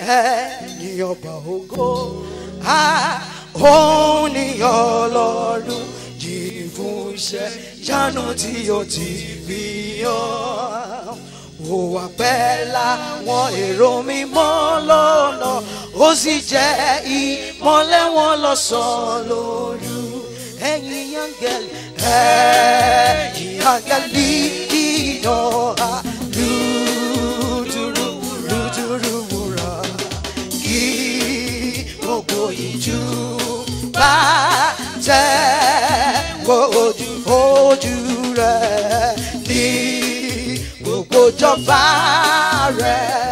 ẹni ọba ògo òun ni Ọlọ́run jí fún iṣẹ́ ìyanu tí ó ti fi hàn. Ó wà pẹ́ láwọn èrò mímọ́ lọ́nà, ó sì jẹ́ ìmọ́lẹ̀ wọn lọ́sàn-án lóru. Ẹ̀yin áńgẹ́lì, ẹ̀yin áńgẹ́lì ìyàn lùdùrùwùrà, kí gbogbo ìjú bá tẹ̀ ojú rẹ̀ ní gbogbo jọba rẹ̀.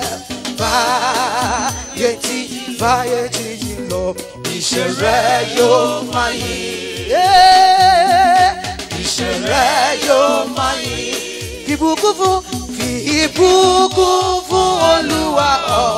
Fàyè tí yìí lọ, iṣẹ́ rẹ̀ yóò máa yìn. Iṣẹ́ rẹ̀ yóò máa yìn. Fi ìbùkún fún Olúwa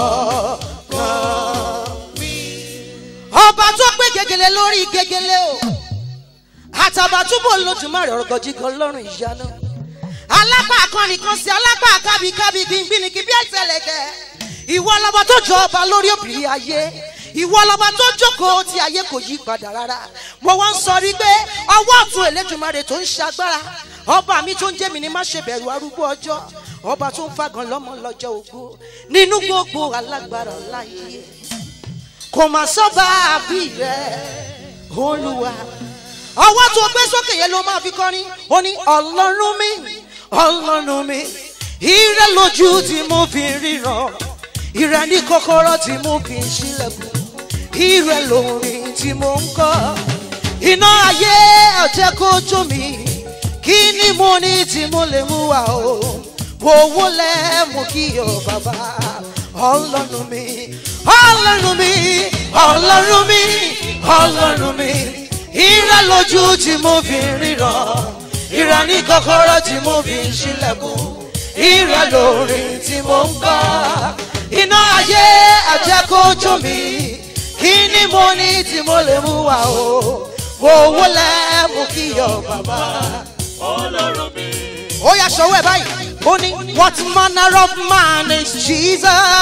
ọkàn mi. Ọba tó gbé gègèlè lórí gègèlè o, Àtàbàtúbú Olódùmarè ọ̀rọ̀gọ̀jìgàn lọ́rùn ìyanu. Alápá akọnìkan sí alápá kábíkábí gbìngbìnìkì bí ẹ̀tẹ̀lẹ̀kẹ̀. Ìwọ lọba tó jọ ọba lórí òbírí ayé. Ìwọ lọba tó jókòó tí ayé kò yí padà rárá. Mo wá ń sọ rí pé ọwọ́ ọ̀tún Elédùmarè tó ń ṣagbára. Ọba mi tó ń jẹ́ mi ní má ṣe bẹ̀rù arúgbó ọjọ́. Ọba tó ń fagàn lọ́mọ lọ́jọ́ ogbó. Nínú gbogbo alágbára láyé. Kò má sọ́ba àbí rẹ̀ Olúwa. Ọwọ́ tó gbé sókè yẹn ló máa fi kọrin. Ó ní Ọlọ́run mi, Ọlọ́run mi. Ire lójú tí mo fi ríran. Ire ní kọ́kọ́rọ́ tí mo fi ń ṣílẹ̀kùn. Ire lórin tí mo ń kọ. Iná ayé ọ̀jẹ̀ kó jó mi. Kí ni mo ní tí mo lè mú wá o? Owó lẹ́ mú kí o bàbá. Ọlọ́run mi, Ọlọ́run mi, Ọlọ́run mi, Ọlọ́run mi. Ire lójú tí mo fi ríran. Ire ní kọ́kọ́rọ́ tí mo fi ń ṣílẹ̀kùn. Ire lórin tí mo ń kọ. Iná ayé ọ̀jẹ̀ kó jó mi. Kí ni mo ní tí mo lè mú wá o? Owó lẹ́ mú kí o bàbá. Ọlọ́run mi. Ó yá ṣọwọ́ ẹ̀ báyìí. Ó ní what manner of man is Jesus?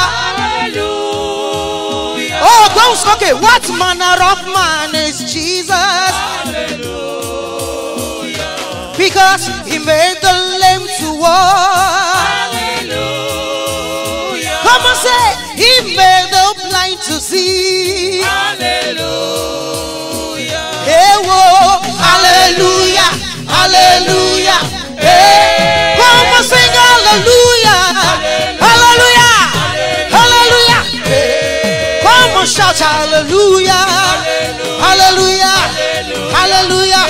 Hallelujah. Oh, gbóhùn sókè. What manner of man is Jesus? Hallelujah. Because he made the lame to walk. Hallelujah. Come on, say he made the blind to see. Hallelujah. Hey, whoa. Hallelujah. Hallelujah. Hey. Come on, sing hallelujah. Hallelujah. Hallelujah. Hey. Come on, shout hallelujah. Hallelujah. Hallelujah.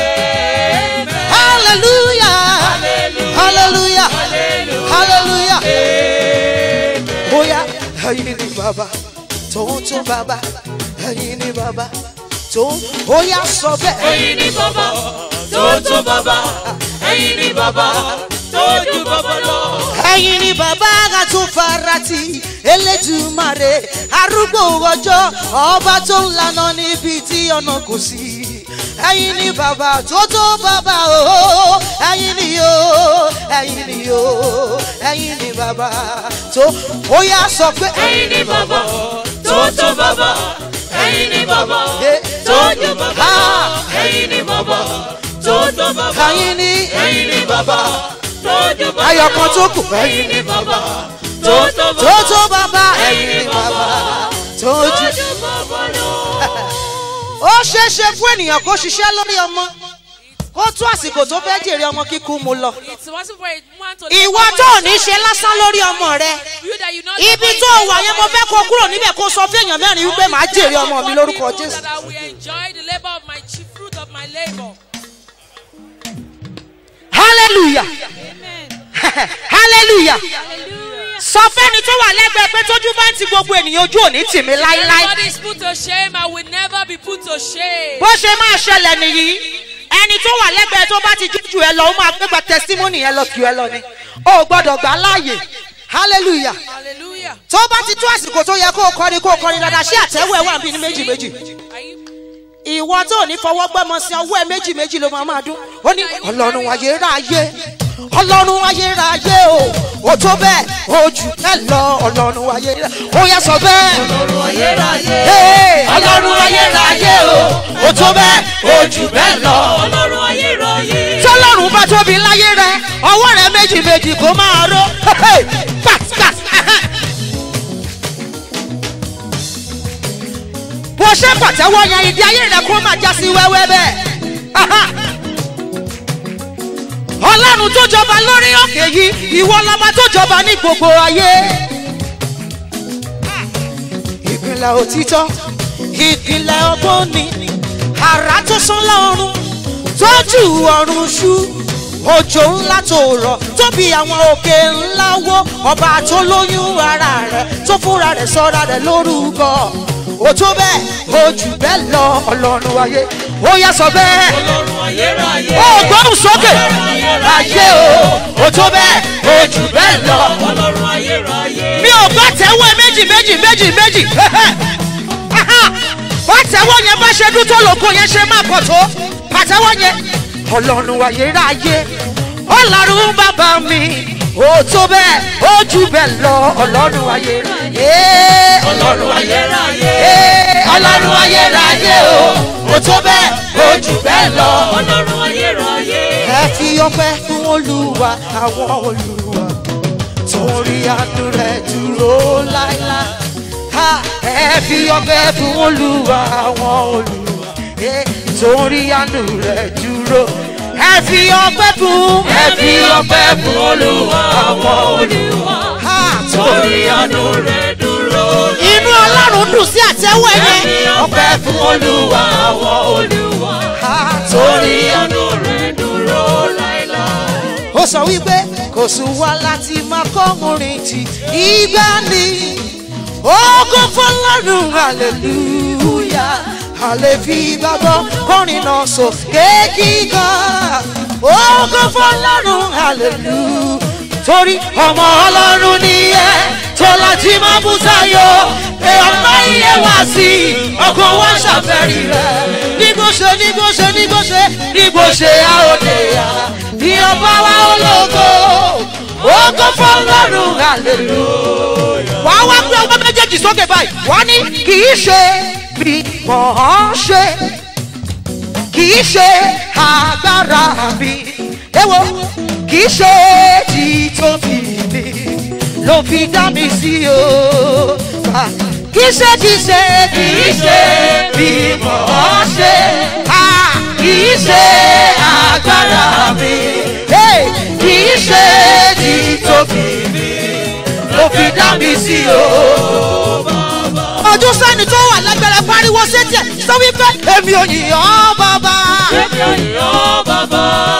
Hallelujah. Hallelujah. Hallelujah. Oh yeah. Ẹ̀yin ni bàbá, tó bàbá. Ẹ̀yin ni bàbá, tó. Oh yeah, sọ bẹ́ẹ̀. Ẹ̀yin ni bàbá, tó bàbá. Ẹ̀yin ni bàbá, tó ju bàbá lọ. Ẹ̀yin ni bàbá àtúnfarati Elédùmarè arúgbó ọjọ́ ọba tó ń lànà níbi tí ọ̀nà kò sí. Ẹ̀yin ni bàbá tó bàbá o. Ẹ̀yin ni o, ẹ̀yin ni o, ẹ̀yin ni bàbá tó. Ó yá sọ pé ẹ̀yin ni bàbá, tó bàbá. Ẹ̀yin ni bàbá, tó ju bàbá lọ. Ẹ̀yin ni bàbá, tó bàbá. Ẹ̀yin ni bàbá, tó ju bàbá lọ. ayọ̀kan tó kù. Ẹ̀yin ni bàbá, tó bàbá. Ẹ̀yin ni bàbá tó ju bàbá lọ. Ó ṣeéṣe fún ènìyàn kó ṣiṣẹ́ lórí ọmọ kó tó àsìkò tó fẹ́ jèrè ọmọ kíkú mu lọ. Ìwọ tó ò ní ṣe lásán lórí ọmọ rẹ. Ibi tó wà yẹn mo fẹ́ kó kúrò níbẹ̀ kó sọ fún èèyàn mẹ́rin wípé màá jèrè ọmọ mi lórúkọ Jésù. Hallelujah. Hallelujah. Sọ fẹ́ni tó wà lẹ́gbẹ̀ẹ́ pé tójú bá ń ti gbogbo ènìyàn ojú ò ní tì mí láíláí. Nobody is put to shame. I will never be put to shame. Bó ṣe máa ṣẹlẹ̀ nìyí. Ẹni tó wà lẹ́gbẹ̀ẹ́ tó bá ti jújù ẹ lọ, ó máa gbégbá testimony ẹ lọ kí ẹ lọ ni. O gbọ́dọ̀ gbà láàyè. Hallelujah. Hallelujah. Tó bá ti tó àsìkò tó yẹ kó o kọrin dáadáa, ṣé àtẹ́wọ́ ẹ wà bí ní méjì. Ìwọ tó ní fọwọ́ gbọ́mọ sí ọwọ́ ẹ méjì ló máa dún. Ó ní Ọlọ́run ayérayé, ọlọ́run ayérayé o ó tó bẹ́ẹ̀ ó jù bẹ́ẹ̀ lọ ọlọ́run ayérayé ó yẹ sọ bẹ́ẹ̀. ọlọ́run ayérayé ọlọ́run ayérayé o ó tó bẹ́ẹ̀ ó jù bẹ́ẹ̀ lọ ọlọ́run ayérayé. tọ́lọ́run bá tóbi láyé rẹ ọwọ́ rẹ méjì méjì kó máa ró pàtàkì. bó ṣe pàtẹ́wọ́ yẹn ìdí ayé rẹ kó máa já sí wẹ́wẹ́ bẹ́ẹ̀. ọlọ́run tó jọba lórí òkè yìí ìwọ lọ́ba tó jọba ní gbogbo ayé. ìpínlẹ̀ òtítọ́ ìpínlẹ̀ ọgbọ́n ni àrà tó sán lọ́run tójú ọ̀run ṣú òjò ńlá tó rọ̀ tóbi àwọn òkè ńlá wó ọba tó lóyún ara rẹ̀ tó fúnra rẹ̀ sọ́ra rẹ̀ lórúkọ ó tó bẹ́ẹ̀ ó jù bẹ́ẹ̀ lọ ọlọ́run ayé ó yá sọ bẹ́ẹ̀. ọlọ́run ayérayé. ó gbóhùn sókè ayé o ó tó bẹ́ẹ̀ ó jù bẹ́ẹ̀ lọ. ọlọ́run ayérayé. mi ò bá tẹ́wọ́ méjì bá tẹ́wọ́ yẹn bá ṣe dún tó lóko yẹn ṣe máa pọ̀ tó pàtẹ́wọ́ yẹn ọlọ́run ayérayé ọlọ́run bàbá mi ó tó bẹ́ẹ̀ ó jù bẹ́ẹ̀ lọ ọlọ́run ayérayé. ọlọ́run ayérayé. ọlọ́run ayérayé o ó tó bẹ́ẹ̀ ó jù bẹ́ẹ̀ lọ ọlọ́run ayérayé. ẹ fi ọpẹ́ fún olúwa àwọn olúwa torí àánú rẹ̀ dúró láíláí. ẹ fi ọpẹ́ fún olúwa àwọn olúwa torí àánú rẹ̀ dúró. ẹ fi ọpẹ́ fún olúwa àwọn olúwa torí àánú rẹ̀ dúró. inú ọlọ́run dùn sí àtẹ́wọ́ ẹ̀yẹ. ọpẹ́ fún olúwa àwọn olúwa torí àánú rẹ̀ dúró láíláí. ó sọ wípé kò sùn wá láti máa kọ́ orin tí ìgbà ni ògo fọlọ́run hallelujah àlefi gbàgbọ́ kọrin náà sókè kíkan ògo fọlọ́run hallelujah torí ọmọ ọlọ́run nìyẹn tó láti máa bú sáyọ pé ọmọ iye wá sí ọkàn wá ṣàfẹ́rí rẹ̀ nígbò ṣe àòdè yá bí ọba wa ológo ògo fọlọ́run hallelujah. wàá wá pé ọmọ méjèèjì sókè báyìí wàá ní kì í ṣe bí wọ́n ṣe kì í ṣe agbára mi ewo kì í ṣe títóbi mi ló fi dá mi sí o kì í ṣe bí wọ́n ṣe kì í ṣe agbára mi kì í ṣe títóbi mi ló fi dá mi sí o. ọdún sẹ́ni tó wà lágbára pariwo sétí ẹ̀ sọ wípé èmi ò yìn ọ́ bàbá. èmi ò yìn ọ́ bàbá.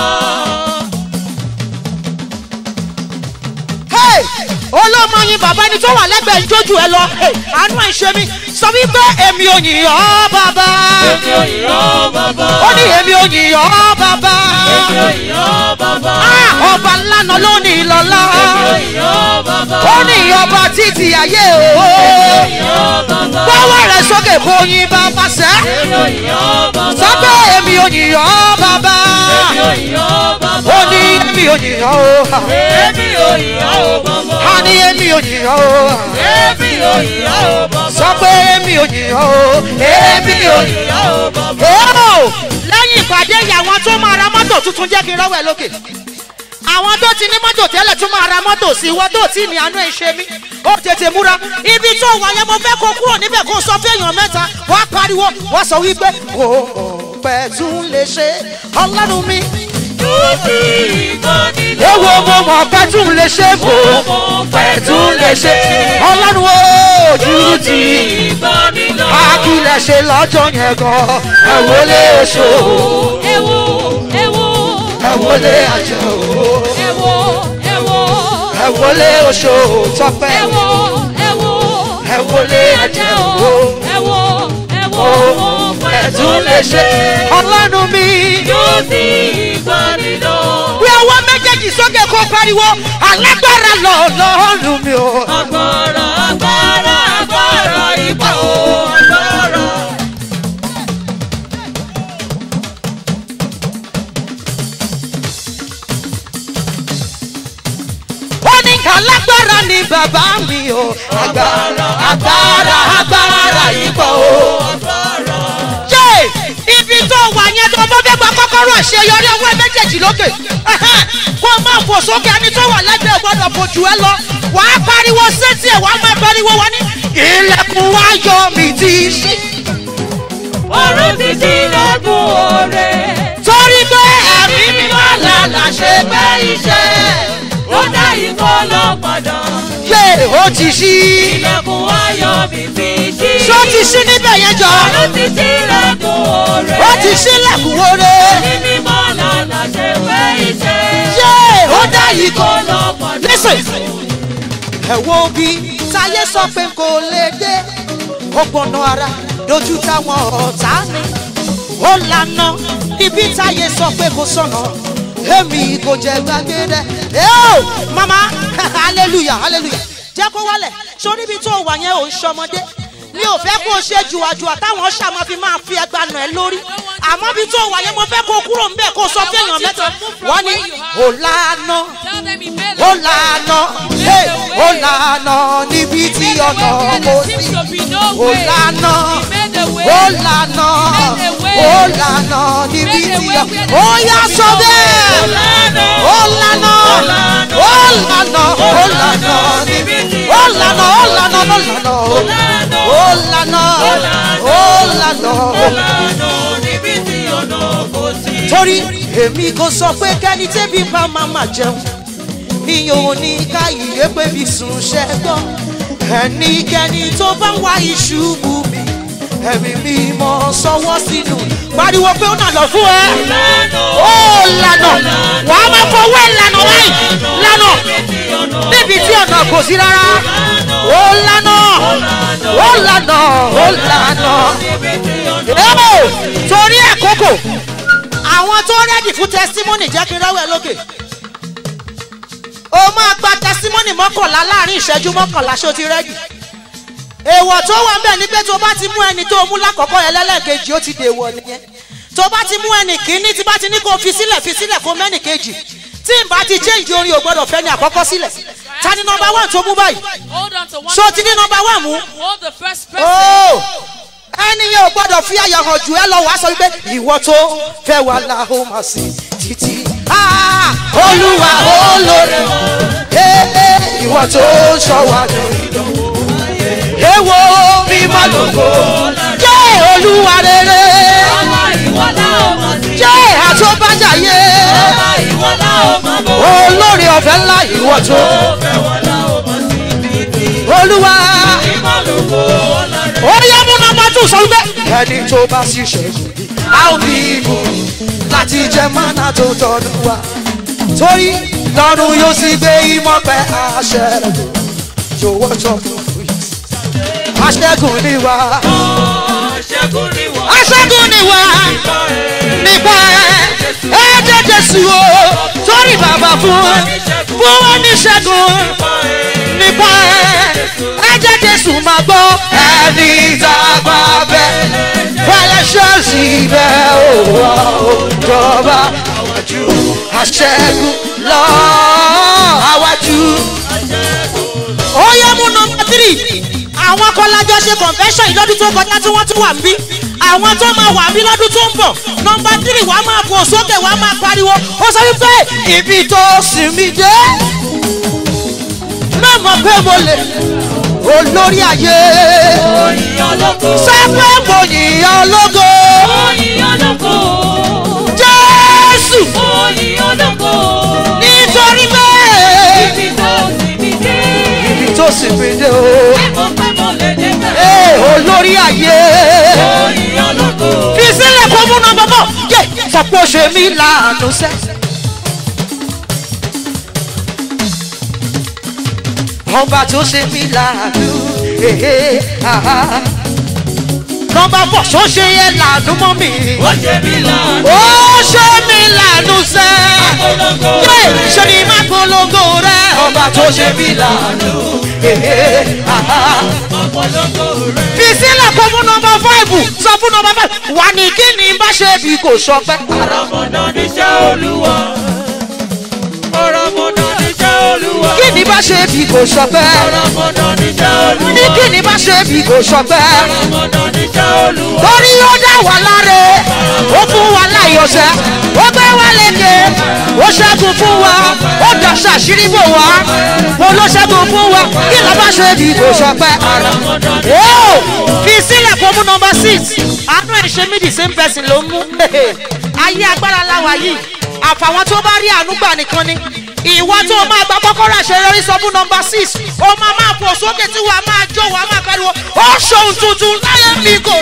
olóòmọ yin bàbá ẹni tó wà lẹ́gbẹ̀ẹ́ ìjójú ẹ lọ àánú ẹ̀ ṣe mí sọ wípé èmi ò yìn ọ́ bàbá. èmi ò yìn ọ́ bàbá. ó ní èmi ò yìn ọ́ bàbá. èmi ò yìn ọ́ bàbá. ọba lánàá ló ní ìlọ́lá. èmi ò yìn ọ́ bàbá. ó ní ọba títí ayé o. èmi ò yìn ọ́ bàbá. gbọ́wọ́ rẹ̀ sókè kó yin bàbá sẹ́. èmi ò yìn ọ́ bàbá. sọ pé èmi ò yìn ọ́ bàbá. èmi ò yìn ọ́ bàbá. ó ní èmi ò yìn ọ́ o. èmi ò yìn ọ́ bàbá. a ní èmi ò yìn ọ́ o. èmi ò yìn ọ́ bàbá. sọ pé èmi ò yìn ọ́ o. èmi ò yìn ọ́ o. lẹ́yìn ìpàdé yìí àwọn tó máa ra mọ́tò tuntun jẹ́ kí n rọ́wọ́ ẹ lókè. àwọn tó ti ní mọ́tò tẹ́lẹ̀ tún máa ra mọ́tò sí ìwọ tó tí ní àánú ẹ̀ ṣe mí ó tètè múra ibi tó wà yẹn mo fẹ́ kó kúrò níbẹ̀ kó sọ fẹ́yàn mẹ́ta wá pariwo wá sọ wípé kò pẹ́ tún lè ṣe ọlọ́run mi. ewo mo mọ̀ pẹ́ tún lè ṣe kò pẹ́ tún lè ṣe ọlọ́run ojú ti akílẹ̀ ṣe lọ́jọ́ yẹn gan ẹ wọlé oṣù ẹ wọlé àjọ ẹ wọlé oṣù tọpẹ ẹ wọlé àjọ ẹ tún lè ṣe ọlọ́run mi. wí ọwọ́ méjèèjì sókè kó pariwo alágbára lọ́ọ̀lọ́run mi o. agbára agbára agbára ìbá o agbára. agbára yìí pọ̀ o. jẹ́ ibi tó wà yẹn tó bá fẹ́ gba kọ́kọ́rọ́ àṣeyọrí ọwọ́ méjèèjì lókè kó má fò sókè ẹni tó wà lẹ́gbẹ̀ẹ́ gbọ́dọ̀ fojú ẹ lọ wàá pariwo sétí ẹ̀ wàá máa pariwo wọn ní ilẹ̀kùn ayọ̀ mi ti ṣí. ọ̀run ti ṣí ilẹ̀kùn oore. torí pé ẹ̀mí mímọ́ làlà ṣe pé iṣẹ́. ó dá ikọ́ lọ padà. yé ó ti ṣí. ilẹ̀kùn ayọ̀ mi ti ṣí. ṣó ti ṣí níbẹ̀ yẹn jọ. ọ̀run ti ṣí ilẹ̀kùn oore. ó ti ṣí ilẹ̀kùn oore. ẹ̀mí mímọ́ làlà ṣe pé iṣẹ́. yé ó dá ikọ́ lọ padà. listen ẹ wo bí táyé sọ pé kò lè dé ó gbọ̀nà ara dojú táwọn ọ̀tá mi ó lànà ibi táyé sọ pé kò sọ̀nà èmi kò jẹ́ gbàgbé rẹ̀ mama hallelujah hallelujah jẹ́ kó wálẹ̀ sórí ibi tó wà yẹn ò ń ṣọmọdé mi ò fẹ́ kó o ṣe jùwàjùwà táwọn ṣàmọ́ fi máa fi ẹgbà nà ẹ́ lórí àmọ́ bí tó wà yẹn mo fẹ́ kó o kúrò ńbẹ̀ kó o sọ fún èèyàn mẹ́ta wọ́n ní ó lànà ó lànà níbi tí ọ̀nà kò sí ó lànà níbi tí ọ̀nà ó yá sọ bẹ́ẹ̀ ó lànà níbi tí ó lànà níbi tí ọ̀nà kò sí. torí èmi kò sọ pé kẹ́ni tẹ́bí bá máa jẹun ìyẹn ò ní ká ìyé pé bí sùn ṣẹ́gbọ́n ẹnikẹ́ni tó bá ń wá ìṣubú mi ẹ̀mí mímọ́ sọwọ́ sínú pariwo pé ó nà lọ fún ẹ ó lànà wà á máa fọwọ́ ẹ̀ lànà wáyé lànà níbi tí ọ̀nà kò sí rárá ó lànà torí àkókò àwọn tó rẹ́dì fún testimony jẹ́ kí n rẹ́wẹ̀ lókè o máa gba testimony mọ́kànlá láàrin ìṣẹ́jú mọ́kànlá ṣó ti rẹ́dì èèwọ̀ tó wà ńbẹ̀ ni pé tó bá ti mú ẹni tó mú lákọ̀ọ́kọ́ yẹn lẹ́lẹ́kejì ó ti dèwọ̀ nìyẹn tó bá ti mú ẹni kìíní tí bá ti ní kó fi sílẹ̀ kó mẹ́nì kejì tí n bá ti change orin ò gbọ́dọ̀ fẹ́ ni àkọ́kọ́ sílẹ̀ ta ni number one tó mú báyìí so ti ní number one mú ẹni yẹn ò gbọ́dọ̀ fi àyà hàn jù ẹ lọ wàá sọ wípé ìwọ tó fẹ́ wà láhùn máa sí títí olúwa olóore ìwọ tó sọ wà lórí èwo mímọ́ lógo jẹ́ olúwa rere jẹ́ àtúbàjáyé olórí ọ̀fẹ́ ńlá ìwọ tó olúwa ó yẹ mú nọ́mbà tún sọ wípé ẹni tó bá sì ṣẹ́gun a ò ní ìbò láti jẹ mánà tó tọdún wa torí lọ́run yóò sì gbé ìmọ̀ pẹ́ àṣẹ jọ̀wọ́ sọ fún mi aṣẹ́gun ni wá nípa ẹ̀jẹ̀ Jésù o torí bàbá fún wọn ní ṣẹ́gun nípa ẹ̀jẹ̀ Jésù máa gbọ́ ẹni tá a gbà bẹ́ẹ̀ fẹ́lẹ́ ṣọ́ọ̀ṣì bẹ́ẹ̀ ò wá òjọba àwájú aṣẹ́gun lọ àwájú. ó yẹ mú nọ́mbà 3 àwọn kọlájọ ṣe convention yìí lọ́dún tó kọjá tí wọ́n tún wà ń bí àwọn tó máa wà ń bí lọ́dún tó ń bọ̀ nọ́mbà 3 wàá máa fò sókè wàá máa pariwo ó sọ wípé ibi tó sinmi dé mẹ́mọ̀ pé mo lè olórí ayé sọ pé mo yìnyín ológo Jésù nítorí pé ibi tó sinmi dé o olórí ayé fi sílẹ̀ kó mú nọ́mbà bọ̀ yé sọ pé ó ṣe mí láàánú sẹ́. ọba tó ṣe mí láàánú nọ́mbà 4 ṣó ṣe yẹ láàánú mọ́ mi ó ṣe mí láàánú sẹ́ yé ṣe ni má polongo rẹ ọba tó ṣe mí láàánú fi sílẹ̀ kó mú nọ́mbà 5 sọ fún nọ́mbà 5 wà ní kí ni bá ṣe bí kò sọ pé. àràmọ̀dá níṣẹ́ Olúwa. kí ni bá bá ṣe bí kò ṣọpẹ́. ní kí ni bá ṣe bí kò ṣọpẹ́. torí ó dá wa láre ó fún wa láyọ̀sẹ̀ ó gbé wa lékè ó ṣẹ́gun fún wa ó dọ̀ṣà ṣírí bò wá mo ló ṣẹ́gun fún wa kí ló bá ṣe bí kò ṣọpẹ́. fi sílẹ̀ kó mú nọmba 6 àánú ẹ̀ ṣe mí the same person ló mú ayé agbára láwa yìí àfàwọn tó bá rí àánú gbà nìkan ni ìwọ tó máa gba kọ́kọ́rọ́ àṣeyọrí sọ fún nọmba 6 ó máa fò sókè tí wàá máa jó wàá máa pariwo ó ṣòun tuntun láyé mi kò.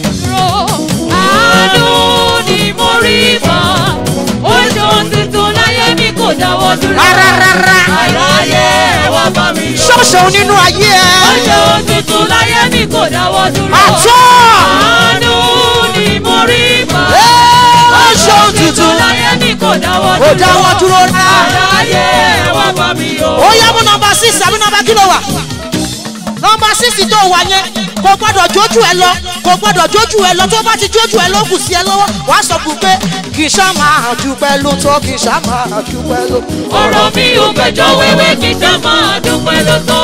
àánú ni mo rí bá ó ṣòun tuntun láyé mi kò dáwọ́ dúró. rárá àráyé wá bá mi yọ. ṣọ́ọ̀ṣẹ̀ nínú ayé ẹ. ó ṣòun tuntun láyé mi kò dáwọ́ dúró. àtọ́. àánú ni mo rí bá ó ṣòun tuntun láyé mi kò dáwọ́ dúró. kò dáwọ́ dúró rárá. àráyé wá bá mi yọ. ó yá mú nọmba 6 àbí nọmba kí ló wà. nọmba 6 tó wà yẹn kò gbọdọ̀ jójú ẹ lọ kò gbọdọ̀ jójú ẹ lọ tó bá ti jójú ẹ lọ kù sí ẹ lọ́wọ́ wàá sọ fún pé kì í ṣá máa dúpẹ́ ló tọ́ kì í ṣá máa dúpẹ́ ló. ọ̀rọ̀ mi ò gbẹjọ́ wẹ́wẹ́ kì í ṣá máa dúpẹ́ ló tọ́.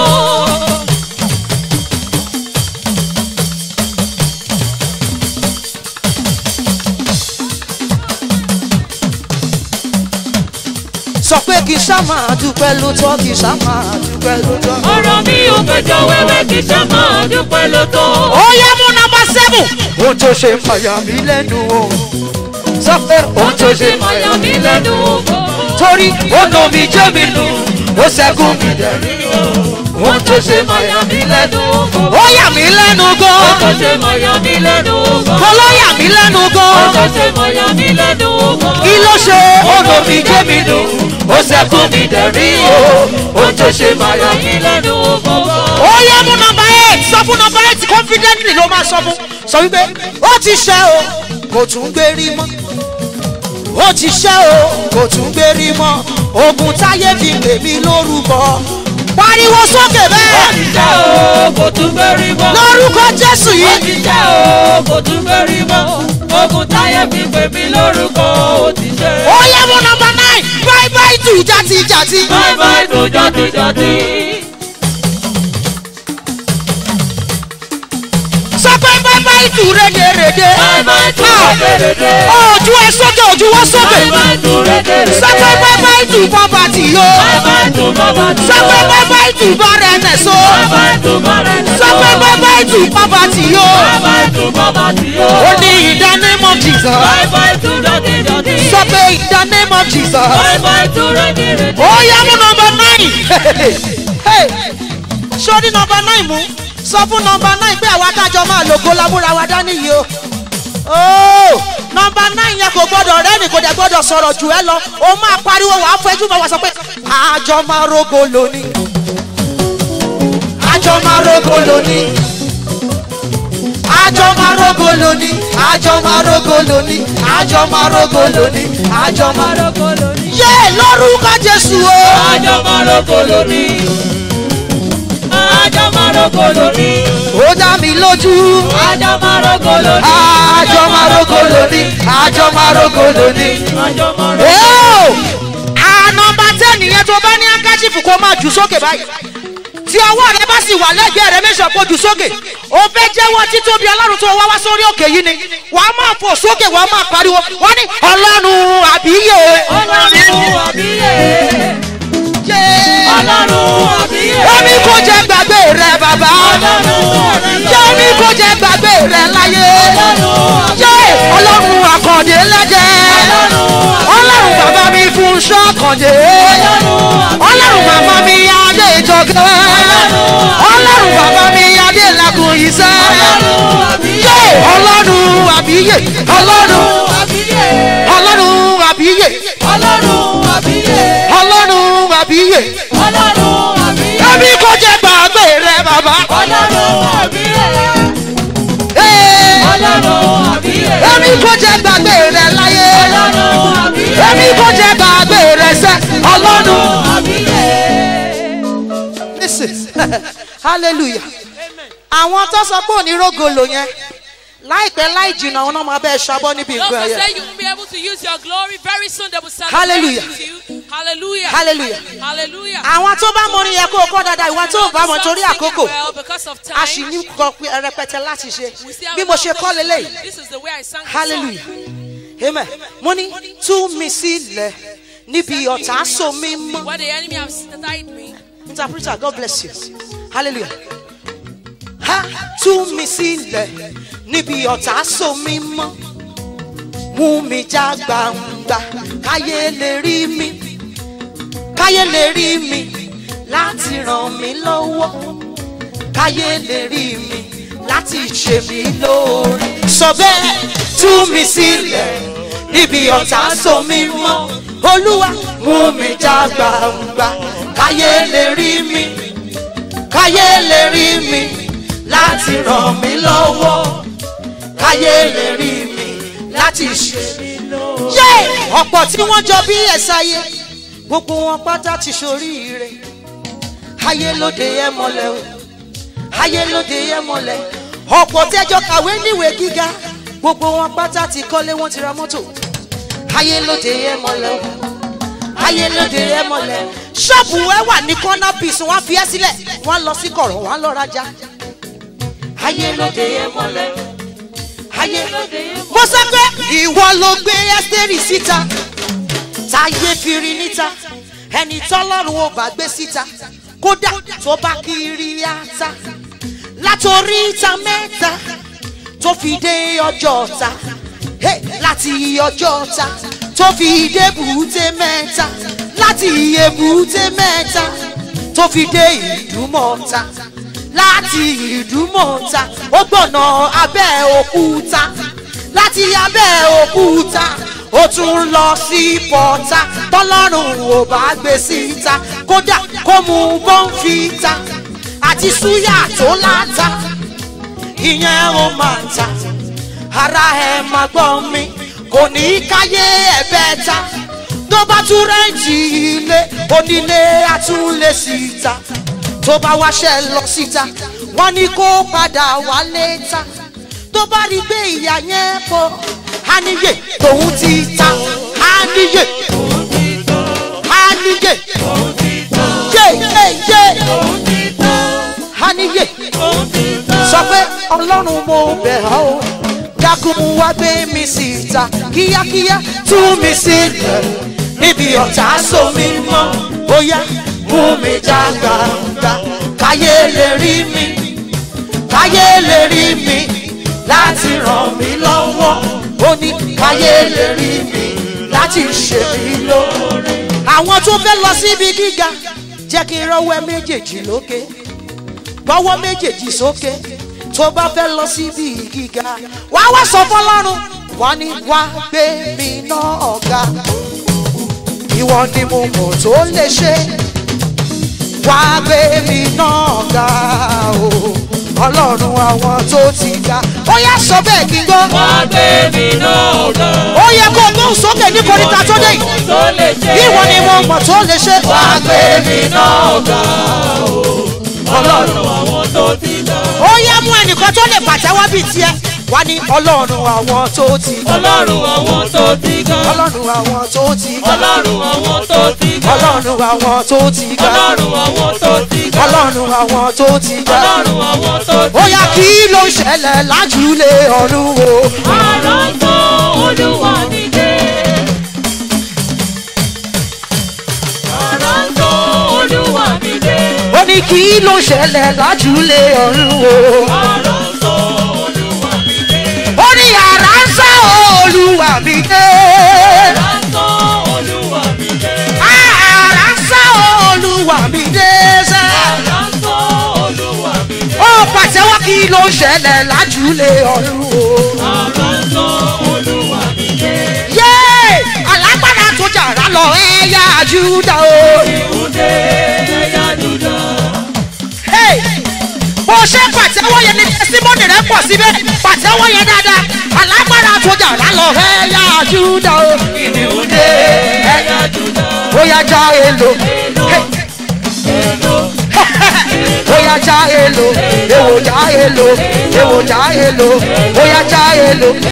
sọ pé kì í ṣá máa dúpẹ́ ló tọ́ kì í ṣá máa dúpẹ́ ló tọ́. ọ̀rọ̀ mi ò gbẹjọ́ wẹ́wẹ́ kì í ṣá máa dúpẹ́ ló tọ́. ó yá mú nọmba 7. ohun tó ṣe fàyà mí lẹ́nu o sọ pé ohun tó ṣe fàyà mí lẹ́nu o torí ọ̀nà mi jẹ́ mi nù ó ṣẹ́gun mi dẹ̀rí o ohun tó ṣe fàyà mí lẹ́nu o. ó yà mí lẹ́nu gan. ohun tó ṣe fàyà mí lẹ́nu gan. kọ́ ló yà mí lẹ́nu gan. ohun tó ṣe fàyà mí lẹ́nu gan. kí ló ṣe ọ̀nà mi jẹ́ mi nù ó ṣẹ́gun mi dẹ̀rí o ohun tó ṣe fàyà mí lẹ́nu gan. ó yá mú nọmba 8 sọ fún nọmba 8 confidently ló máa sọ fún sọ wípé ó ti ṣe o kò tún gbérí mọ́ ó ti ṣe o kò tún gbérí mọ́ ogun táyé fi pè mí lórúkọ pariwo sókè bẹ́ẹ̀. ó ti ṣe o kò tún gbérí mọ́. lórúkọ Jésù ó yìí. ti ṣe o kò tún gbérí mọ́. ogun táyé fi pè mí lórúkọ ó ti ṣe. ó yẹ mú nọmba 9 bye bye to jati. bye bye to jati. sọ pé bye bye to rédèrèdè. bye bye to rédèrèdè. ojú ẹ sókè ojú wọ́n sókè. bye bye to rédèrèdè. sọ pé bye bye to poverty yo. bye bye to poverty. sọ pé bye bye to barrenness o. bye bye to barrenness. sọ pé bye bye to poverty yo. bye bye to poverty. ó ní in the name of Jesus. bye bye to jati. sọ pé in the name of Jesus. bye bye to rédèrèdè. ó yá mú nọmba 9 sórí nọmba 9 mú sọ fún nọmba 9 pé àwa tájọ máa lògo lámúra wa dání yìí o. nọmba 9 yẹn kò gbọdọ̀ rẹ́ni kò dẹ̀ gbọdọ̀ sọ̀rọ̀ jù ẹ lọ o máa pariwo wàá fẹjú mọ́ wa sọ pé àjọ máa rogo lónìí àjọ máa rogo lónìí àjọ máa rogo lónìí àjọ máa rogo lónìí àjọ máa rogo lónìí àjọ máa rogo lónìí. yé lórúkọ Jésù o. àjọ máa rogo lónìí. àjọ máa rogo lónìí. ó dá mi lójú. àjọ máa rogo lónìí. àjọ máa rogo lónìí. àjọ máa rogo lónìí. àjọ máa rogo lónìí. nọmba 10 nìyẹn tó bá ní handkerchief kó máa jù sókè báyìí tí ọwọ́ rẹ bá sì wà lẹ́gbẹ̀ẹ́ rẹ méjì ọ̀pọ̀ jù sókè o fẹ́ jẹ́wọ́ títóbi Ọlọ́run tó wá sórí òkè yìí ni wàá máa fò sókè wàá máa pariwo wọ́n ní Ọlọ́run àbíyè. Ọlọ́run àbíyè. Ọlọ́run àbíyè. Èmi kò jẹ́ gbàgbé rẹ bàbá. Èmi kò jẹ́ gbàgbé rẹ láyé. Ọlọ́run àkàndé lẹ́jẹ̀. Ọlọ́run bàbá mi fún ṣọ́kàndé. Ọlọ́run màmá mi adé ìjọgẹ́. Ọlọ́run bàbá mi adé làkùn iṣẹ́. Ọlọ́run àbíyè. Ọlọ́run àbíyè. Ọlọ́run àbíyè. Ọlọ́run àbíyè. Ọlọ́run àbíyè. Ọlọ́run àbíyè. Èmi kò jẹ́ gbàgbé rẹ bàbá. Ọlọ́run àbíyè. Ọlọ́run àbíyè. Èmi kò jẹ́ gbàgbé rẹ láyé. Ọlọ́run àbíyè. Èmi kò jẹ́ gbàgbé rẹ sẹ́. Ọlọ́run àbíyè. Listen, hallelujah. Àwọn tó sọ pé òní rógolo yẹn láìpẹ́ láì jìnnà àwọn náà máa bẹ́ẹ̀ ṣabọ́ níbi Those nǹkan who ẹ̀yẹ. say you won't be able to use your glory very soon, they will celebrate Hallelujah. with you. Hallelujah. Hallelujah. Hallelujah. Àwọn tó bá mọ orin yẹn kó o kọ́ dáadáa, ìwà tó bá mọ torí àkókò. Well, because of time. A sì ní kọ rẹpẹtẹ láti ṣe. We still have Bí mo ṣe kọ́ lélẹ́yìí. This is the way I sang. Hallelujah. Amen. Mo ní tú mi sílẹ̀ níbi ọ̀tá so mi mọ́. Where the enemy has tied me. Interpreter, God bless you. Hallelujah. Ha tú mi sílẹ̀ níbi ọ̀tá so mi mọ́. Mú mi já gbangba káyé lè rí mi. Káyé lè rí mi láti ràn mí lọ́wọ́. Káyé lè rí mi láti ṣe mí lóore. Sọ bẹ́ẹ̀ tú mi sílẹ̀ níbi ọ̀tá so mi mọ́. Olúwa mú mi já gbangba káyé lè rí mi. Káyé lè rí mi láti ràn mí lọ́wọ́. Káyé lè rí mi láti ṣe mí lóore. Yé! Ọ̀pọ̀ tí wọ́n jọ bí Ẹ̀sáyé, gbogbo wọn pátá ti ṣoríire. Ayé lóde ẹ mọ́lẹ̀ o, ayé lóde ẹ mọ́lẹ̀. Ọ̀pọ̀ tẹ́jọ́ kàwé níwèé gíga, gbogbo wọn pátá ti kọ́lé, wọ́n ti ra mọ́tò. Ayé lóde ẹ mọ́lẹ̀ o, ayé lóde ẹ mọ́lẹ̀. Ṣọ́ọ̀bù ẹ wà ní corner piece, wọ́n fi ẹ́ sílẹ̀, wọ́n lọ sí kọ̀rọ̀, wọ́n lọ rajà. Ayé lóde ẹ mọ́lẹ̀ o, ayé lóde ẹ mọ́lẹ̀. Mo sọ pé ìwọ ló gbé Ẹ́sítérì síta, táyé fi rí níta, ẹni tọ́lọ́run ò bá gbé síta, kódà tó bá kiri ata. Látorí ìta mẹ́ta tó fi dé ọjọ́ ta, láti ọjọ́ ta tó fi dé èbúté mẹ́ta, láti èbúté mẹ́ta tó fi dé Ìdúmọ̀ta, láti Ìdúmọ̀ta ó gbọ̀nà Abẹ́òkúta, láti Abẹ́òkúta ó tún lọ sí Pọ́tà. Tọ́lọ́run ò bá gbé síta, kódà kó mú bọ́ǹfìtà àti súyà tó láta, ìyẹn ó máa ta. Ara ẹ máa gbọ́ mi, kò ní káyé ẹ̀bẹ̀ ta. Tó bá tún rẹ́ǹtì ilé, onílé àtúnlé síta. Tó bá wáṣẹ́ lọ síta, wọ́n ní kó padà wálé ta. Tó bá rí gbé ìyá yẹn pọ̀, á níyè tòun ti ta. Á níyè tòun ti ta. Á níyè tòun ti ta. Yé á níyè tòun ti ta. Sọ pé Ọlọ́run mo bẹ̀ ọ́ o, dákun wá gbé mi síta kíákíá, tú mi sílẹ̀ níbi ọ̀tá so mi mọ́. Bóyá mú mi já gbangba káyé lè rí mi. Káyé lè rí mi láti ràn mí lọ́wọ́. Ó ní káyé lè rí mi láti ṣe mí lóore. Àwọn tó fẹ́ lọ síbi gíga, jẹ́ kí n rọ́wọ́ méjèèjì lókè, gbọ́wọ́ méjèèjì sókè. Tó bá fẹ́ lọ síbi gíga, wá wá sọ fọ́lọ́run, wá ní wá gbé mi náà ọ̀gá. Ìwọ ni mo mọ̀ tó lè ṣe, wá gbé mi náà ọ̀gá o. Ọlọ́run àwọn tó ti ga, ó yá sọ bẹ́ẹ̀ kí n gbọ́. Wá gbé mi náà ọ̀gá. Ó yẹ kó gbóhùn sókè ní koríta tó dé yìí. Ìwọ ni mo mọ̀ tó lè ṣe, wá gbé mi náà ọ̀gá o. Ọlọ́run àwọn tó ti ga. Ó yẹ mú ẹnìkan tó lè pàtẹ́wọ́ bíi tiẹ̀, wá ní Ọlọ́run àwọn tó ti ga. Ọlọ́run àwọn tó ti ga. Ọlọ́run àwọn tó ti ga. Ọlọ́run àwọn tó ti ga. Ọlọ́run àwọn tó ti ga. Ọlọ́run àwọn tó ti ga. Ọlọ́run àwọn tó ti ga. Ọlọ́run àwọn tó ti ga. Ó yá kí ló ń ṣẹlẹ̀ lájúlé ọ̀run o. Àrántó Olúwa nídé. Àrántó Olúwa nídé. Ó ní kí ló ń ṣẹlẹ̀ lájúlé ọ̀run o. Àrántó Olúwa nídé. Ó ní àrá ń sá Olúwa mi dé. Àrántó Olúwa nídé. Àrá ń sá Olúwa mi dé sẹ́. Àrántó Olúwa nídé. Ó pàtẹ́wọ́ kí ló ń ṣẹlẹ̀ lájúlé ọ̀run o. Àrántó Olúwa nídé. Yé! Alágbára tó jàrá lọ ẹ̀yà Júdà o. Ìhùndé ẹ̀yà Júdà. Bó ṣe pàtẹ́wọ́ yẹn ní tẹ́símọ́nì rẹ̀ pọ̀ síbẹ̀, pàtẹ́wọ́ yẹn dáadáa. Alágbára tó jàrá lọ ẹ̀yà Júdà o. Ìhùndé ẹ̀yà Júdà. Ó yá já èlò. Ó yá já èlò. Èwò já èlò. Èwò já èlò. Ó yá já èlò.